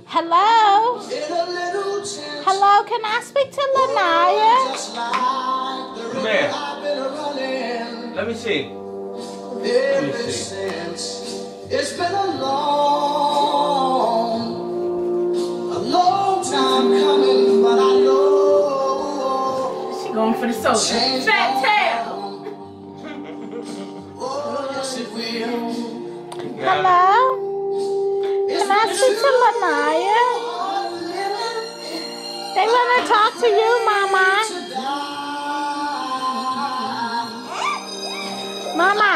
Hello? Hello, can I speak to Lanaya? Come here. Let me see. Let me see. It's been a long time coming, but I know She going for the soda. Fat tail. Hello? Can I speak to Lanaya? They want to talk to you, Mama. Mama.